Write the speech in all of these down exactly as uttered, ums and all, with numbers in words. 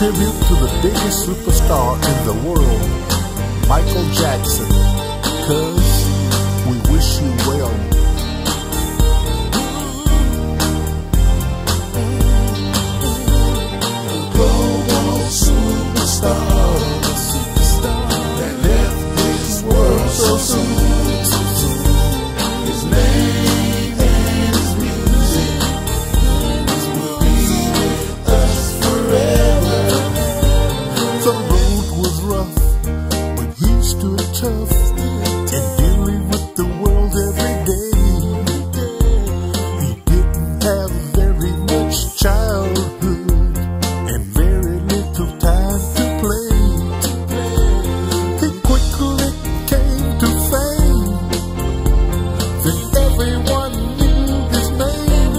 tribute to the biggest superstar in the world, Michael Jackson, 'cause we wish you well. Global superstar that left this world so soon. His name and his music will be with us forever. The road was rough, but he stood tough in dealing with the world every day. He didn't have very much childhood and very little time to play. He quickly came to fame, then everyone knew his name.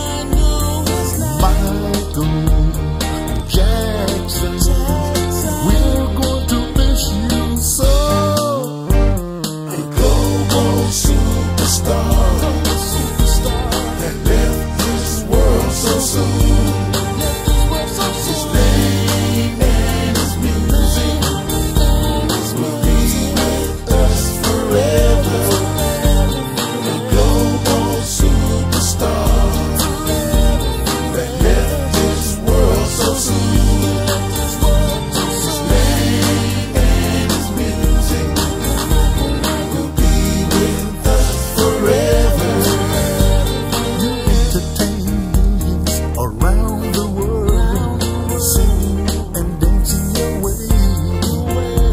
Michael Jackson, we're going to miss you so. A global superstar that left this world so soon. His name and his music will be with us forever. A global superstar that left this world so soon. His name and his music will be with us forever. You entertain millions around the world, singing and dancing your way.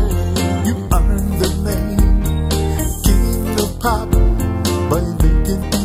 You earn the name King of Pop by making